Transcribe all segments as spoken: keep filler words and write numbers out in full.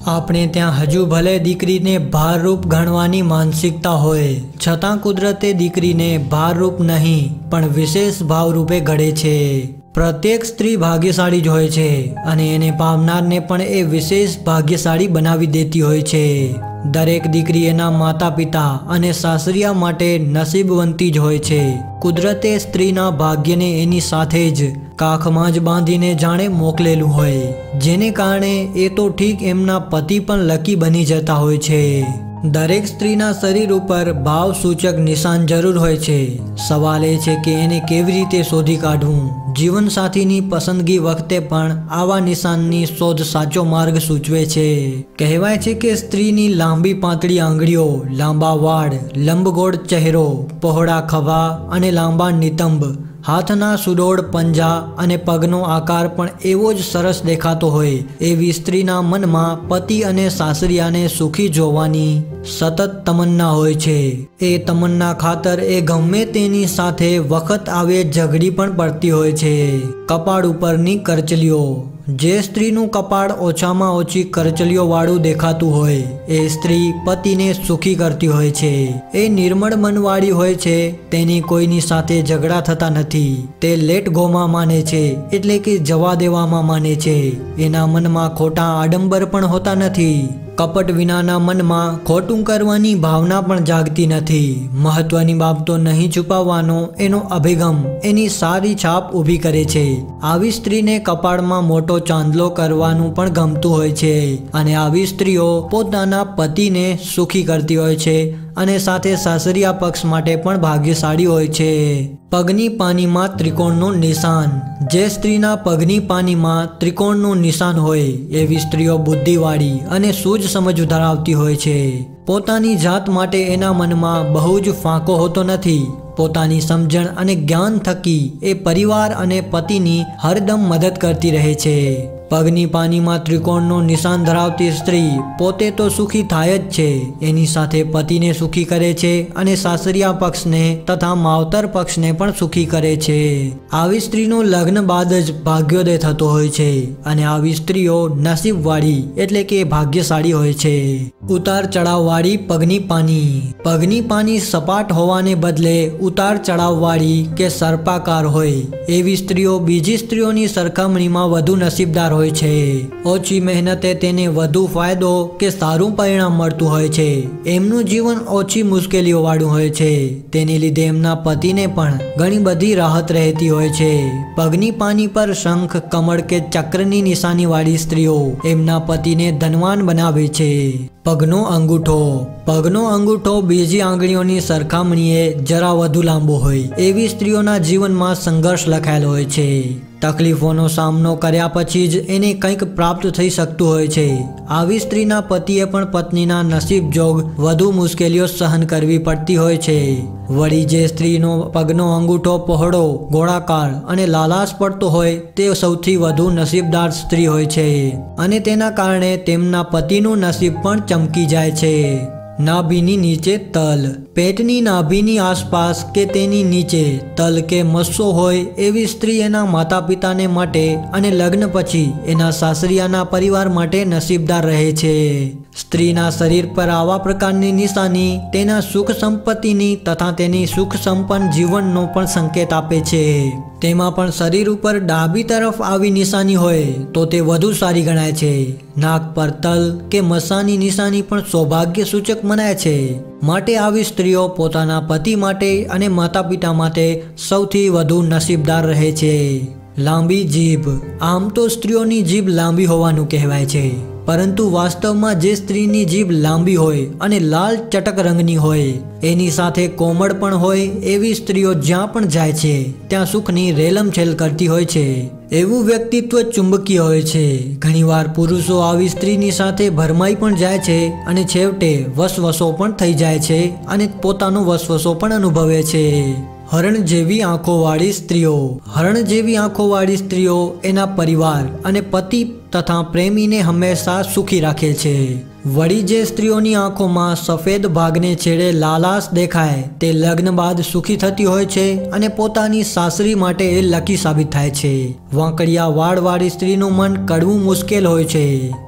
આપણે ત્યાં હજુ ભલે દીકરીને ભારરૂપ ગણવાની માનસિકતા હોય, છતાં કુદરતે દીકરીને ભારરૂપ નહીં પણ વિશેષ ભાવરૂપે ઘડે છે। પ્રત્યેક સ્ત્રી ભાગ્યશાળી જ હોય છે અને એને પામનારને પણ એ વિશેષ ભાગ્યશાળી બનાવી દેતી હોય છે। દરેક દીકરી એના માતા પિતા અને સાસરિયા માટે નસીબવંતી જ હોય છે। કુદરતે સ્ત્રીના ભાગ્યને એની સાથે જ કાખમાં જ બાંધીને જાણે મોકલેલું હોય, જેને કારણે એ તો ઠીક એમના પતિ પણ લકી બની જતા હોય છે। દરેક સ્ત્રીના શરીર ઉપર ભાવસૂચક નિશાન જરૂર હોય છે। સવાલ એ છે કે એને કેવી રીતે શોધી કાઢવું। જીવનસાથીની પસંદગી વખતે પણ આવા નિશાનની શોધ સાચો માર્ગ સૂચવે છે। કહેવાય છે કે સ્ત્રીની લાંબી પાતળી આંગળીઓ, લાંબા વાળ, લંબગોળ ચહેરો, પહોળા ખભા અને લાંબા નિતંબ, હાથના સુડોળ પંજા અને પગનો આકાર પણ એવો જ સરસ દેખાતો હોય એવી સ્ત્રીના મનમાં પતિ અને સાસરિયાને સુખી જોવાની સતત તમન્ના હોય છે। એ તમન્ના ખાતર એ ગમે તેની સાથે વખત આવે ઝઘડી પણ પડતી હોય છે। કપાળ ઉપરની કરચલીઓ, જે સ્ત્રીનું કપાળ ઓછામાં ઓછી કરચલીઓ વાળું દેખાતું હોય એ સ્ત્રી પતિને સુખી કરતી હોય છે। એ નિર્મળ મનવાળી હોય છે, તેની કોઈની સાથે ઝઘડા થતા નથી। તે લેટ ગોમાં માને છે, એટલે કે જવા દેવામાં માને છે। એના મનમાં ખોટા આડંબર પણ હોતા નથી। કપટ વિનાના મનમાં ખોટું કરવાની ભાવના પણ જાગતી નથી। મહત્વની બાબતો નહીં છુપાવવાનો એનો અભિગમ એની સારી છાપ ઊભી કરે છે। આવી સ્ત્રીને કપાળમાં મોટો ચાંદલો કરવાનું પણ ગમતું હોય છે અને આવી સ્ત્રીઓ પોતાના પતિને સુખી કરતી હોય છે અને સાથે સાસરિયા પક્ષ માટે પણ ભાગ્યશાળી હોય છે। પગની પાનીમાં ત્રિકોણનું નિશાન, જે સ્ત્રીના પગની પાનીમાં ત્રિકોણનું નિશાન હોય એવી સ્ત્રીઓ બુદ્ધિવાળી અને સૂઝ સમજ ધરાવતી હોય છે। પોતાની જાત માટે એના મનમાં બહુ જ ફાંકો હોતો નથી। પોતાની સમજણ અને જ્ઞાન થકી એ પરિવાર અને પતિની હરદમ મદદ કરતી રહે છે। પગની પાનીમાં ત્રિકોણનું નિશાન ધરાવતી સ્ત્રી પોતે તો સુખી થાય જ છે, એની સાથે પતિને સુખી કરે છે અને સાસરિયા પક્ષને તથા માવતર પક્ષને પણ સુખી કરે છે। આવી સ્ત્રીનો લગ્ન બાદ જ ભાગ્યોદય થતો હોય છે અને આવી સ્ત્રીઓ નસીબવાળી એટલે કે ભાગ્યશાળી હોય છે। ઉતાર ચઢાવવાળી પગની પાની, પગની પાની સપાટ હોવાને બદલે ઉતાર ચઢાવવાળી કે સર્પાકાર હોય એવી સ્ત્રીઓ બીજી સ્ત્રીઓની સરખામણીમાં વધુ નસીબદાર હોય છે। ઓછી મહેનતે તેને વધુ ફાયદો કે સારું પરિણામ મળતું હોય છે। એમનું જીવન ઓછી મુશ્કેલીઓ વાળું હોય છે, તેને લીધે એમના પતિને પણ ઘણી બધી રાહત રહેતી હોય છે। પગની પાની પર શંખ, કમળ કે ચક્રની નિશાની વાળી સ્ત્રીઓ એમના પતિને ધનવાન બનાવે છે। પગનો અંગૂઠો, પગનો અંગૂઠો બીજી આંગળીઓની સરખામણીએ જરા વધુ લાંબો હોય એવી સ્ત્રીઓના જીવનમાં સંઘર્ષ લખાયેલો હોય છે। તકલીફોનો સામનો કર્યા પછી જ એને કંઈક પ્રાપ્ત થઈ શકતું હોય છે। આવી સ્ત્રીના પતિએ પણ પત્નીના નસીબ જોગ વધુ મુશ્કેલીઓ સહન કરવી પડતી હોય છે। વળી જે સ્ત્રીનો પગનો અંગૂઠો પહોળો, ગોળાકાર અને લાલાશ પડતો હોય તે સૌથી વધુ નસીબદાર સ્ત્રી હોય છે અને તેના કારણે તેમના પતિનું નસીબ પણ ચમકી જાય છે। નાભીની નીચે તલ, પેટની નાભીની આસપાસ કે તેની નીચે તલ કે મસ્સો હોય એવી સ્ત્રી એના માતા પિતાને માટે અને લગ્ન પછી એના સાસરિયાના પરિવાર માટે નસીબદાર રહે છે। સ્ત્રીના શરીર પર આવા પ્રકારની નિશાની તેના સુખ સંપત્તિની તથા તેની સુખ સંપન્ન જીવનનો પણ સંકેત આપે છે। તેમાં પણ શરીર ઉપર ડાબી તરફ આવી નિશાની હોય તો તે વધુ સારી ગણાય છે। નાક પર તલ કે મસ્સાની નિશાની પણ સૌભાગ્ય સૂચક મનાય છે। માટે આવી સ્ત્રીઓ પોતાના પતિ માટે અને માતા પિતા માટે સૌથી વધુ નસીબદાર રહે છે। લાંબી જીભ, આમ તો સ્ત્રીઓની જીભ લાંબી હોવાનું કહેવાય છે, પરંતુ વાસ્તવમાં જે સ્ત્રીની જીભ લાંબી હોય અને લાલ ચટક રંગની હોય એની સાથે કોમળ પણ હોય એવી સ્ત્રીઓ જ્યાં પણ જાય છે ત્યાં સુખની રેલમછેલ કરતી હોય છે। એવું વ્યક્તિત્વ ચુંબકીય હોય છે। ઘણીવાર પુરુષો આવી સ્ત્રીની સાથે ભરમાઈ પણ જાય છે અને છેવટે વસવસો પણ થઈ જાય છે અને પોતાનો વસવસો પણ અનુભવે છે। હરણ જેવી આંખોવાળી સ્ત્રીઓ, હરણ જેવી આંખોવાળી સ્ત્રીઓ એના પરિવાર અને પતિ તથા પ્રેમીને હંમેશા સુખી રાખે છે। વળી જે સ્ત્રીઓની આંખોમાં સફેદ ભાગને છેડે લાલાશ દેખાય તે લગ્ન બાદ સુખી થતી હોય છે અને પોતાની સાસરી માટે એ લકી સાબિત થાય છે। વાંકડિયા વાળવાળી સ્ત્રીનું મન કડવું મુશ્કેલ હોય છે।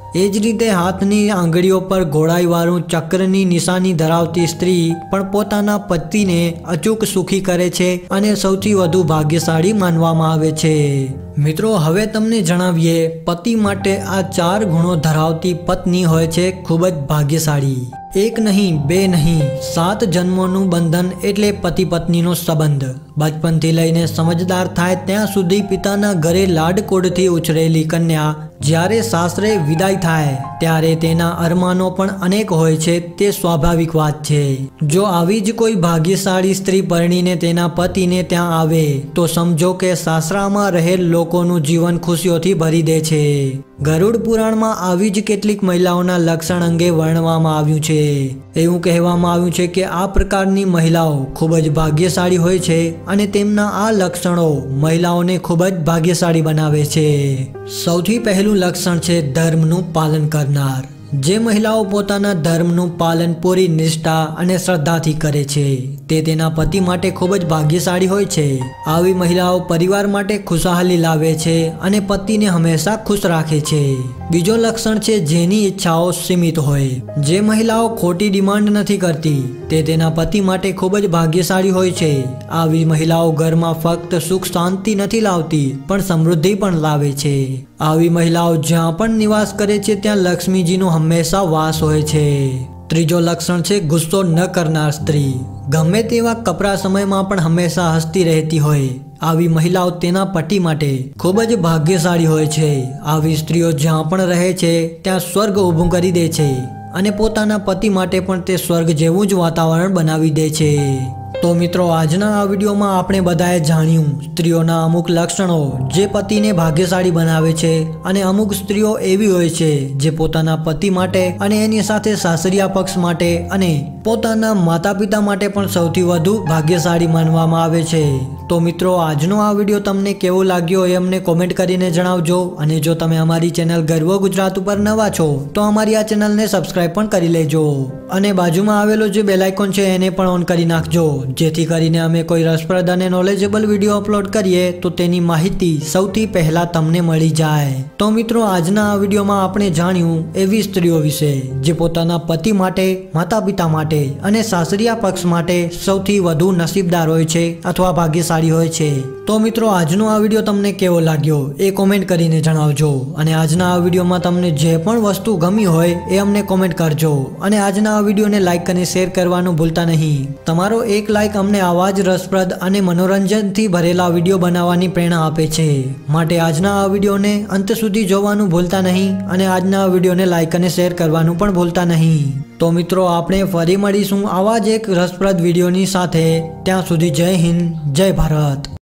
એ જ રીતે હાથની આંગળીઓ પર ઘોડાઈવાળું ચક્રની નિશાની ધરાવતી સ્ત્રી પણ પોતાના પતિને અચૂક સુખી કરે છે અને સૌથી વધુ ભાગ્યશાળી માનવામાં આવે છે। મિત્રો હવે તમને જણાવીએ પતિ માટે આ ચાર ગુણો ધરાવતી પત્ની હોય છે ખૂબ જ ભાગ્યશાળી। એક નહીં બે નહીં સાત જન્મોનું બંધન એટલે પતિ પત્નીનો સંબંધ। બચપનથી લઈને સમજદાર થાય ત્યાં સુધી પિતાના ઘરે લાડકોડથી ઉછરેલી કન્યા જ્યારે સાસરે વિદાય થાય ત્યારે તેના અરમાનો પણ અનેક હોય છે તે સ્વાભાવિક વાત છે। જો આવી જ કોઈ ભાગ્યશાળી સ્ત્રી પરણીને તેના પતિને ત્યાં આવે તો સમજો કે સાસરામાં રહેલ લોકોનું જીવન ખુશીઓથી ભરી દે છે। ગરુડ પુરાણમાં આવી જ કેટલીક મહિલાઓના લક્ષણ અંગે વર્ણવવામાં આવ્યું છે। એવું કહેવામાં આવ્યું છે કે આ પ્રકારની મહિલાઓ ખૂબ જ ભાગ્યશાળી હોય છે અને તેમના આ લક્ષણો મહિલાઓને ખૂબ જ ભાગ્યશાળી બનાવે છે। સૌથી પહેલું લક્ષણ છે ધર્મનું પાલન કરનાર। જે મહિલાઓ પોતાના ધર્મનું પાલન પૂરી નિષ્ઠા અને શ્રદ્ધાથી કરે છે તે તેના પતિ માટે ખૂબ જ ભાગ્યશાળી હોય છે। આવી મહિલાઓ પરિવાર માટે ખુશહાલી લાવે છે અને પતિને હંમેશા ખુશ રાખે છે। બીજો લક્ષણ છે જેની ઈચ્છાઓ સીમિત હોય। જે મહિલાઓ ખોટી ડિમાન્ડ નથી કરતી તે તેના પતિ માટે ખૂબ જ ભાગ્યશાળી હોય છે। આવી મહિલાઓ ઘરમાં ફક્ત સુખ શાંતિ નથી લાવતી પણ સમૃદ્ધિ પણ લાવે છે। આવી મહિલાઓ જ્યાં પણ નિવાસ કરે છે ત્યાં લક્ષ્મીજીનો હંમેશા વાસ હોય છે। ત્રીજો લક્ષણ છે ગુસ્સો ન કરનાર સ્ત્રી। ગમે તેવા કપરા સમયમાં પણ હંમેશા હસતી રહેતી હોય આવી મહિલાઓ તેના પતિ માટે ખૂબ જ ભાગ્યશાળી હોય છે। આવી સ્ત્રીઓ જ્યાં પણ રહે છે ત્યાં સ્વર્ગ ઊભું કરી દે છે અને પોતાના પતિ માટે પણ તે સ્વર્ગ જેવું જ વાતાવરણ બનાવી દે છે। તો મિત્રો આજના આ વિડીયોમાં આપણે બધાએ જાણ્યું સ્ત્રીઓના અમુક લક્ષણો જે પતિને ભાગ્યશાળી બનાવે છે અને અમુક સ્ત્રીઓ એવી હોય છે જે પોતાના પતિ માટે અને એની સાથે સાસરિયા પક્ષ માટે અને પોતાના માતા પિતા માટે પણ સૌથી વધુ ભાગ્યશાળી માનવામાં આવે છે। તો મિત્રો આજનો આ વિડીયો તમને કેવો લાગ્યો એ અમને કોમેન્ટ કરીને જણાવજો અને જો તમે અમારી ચેનલ ગર્વ ગુજરાત ઉપર નવા છો તો અમારી આ ચેનલને સબસ્ક્રાઇબ પણ કરી લેજો અને બાજુમાં આવેલો જે બેલ આઇકોન છે એને પણ ઓન કરી નાખજો જેથી કરીને અમે કોઈ રસપ્રદ અને નોલેજેબલ વિડીયો અપલોડ કરીએ તો તેની માહિતી સૌથી પહેલા તમને મળી જાય। તો મિત્રો આજના આ વિડીયોમાં આપણે જાણ્યું એવી સ્ત્રીઓ વિશે જે પોતાના પતિ માટે માતા પિતા માટે અને સાસરિયા પક્ષ માટે સૌથી વધુ નસીબદાર હોય છે અથવા ભાગ્યશાળી હોય છે। તો મિત્રો આજનો આ વિડીયો તમને કેવો લાગ્યો એ કોમેન્ટ કરીને જણાવજો અને આજના આ વિડીયોમાં તમને જે પણ વસ્તુ ગમી હોય એ અમને કોમેન્ટ કરજો અને આજના આ વિડીયોને લાઈક અને શેર કરવાનું ભૂલતા નહીં। તમારો એક લાઈક અમને આવા જ રસપ્રદ અને મનોરંજનથી ભરેલા વિડીયો બનાવવાની પ્રેરણા આપે છે માટે આજના આ વિડીયોને અંત સુધી જોવાનું ભૂલતા નહીં અને આજના આ વિડીયોને લાઈક અને શેર કરવાનું પણ ભૂલતા નહીં। તો મિત્રો આપણે ફરી મળીશું આવા જ એક રસપ્રદ વિડીયોની સાથે। ત્યાં સુધી જય હિન્દ જય ભારત।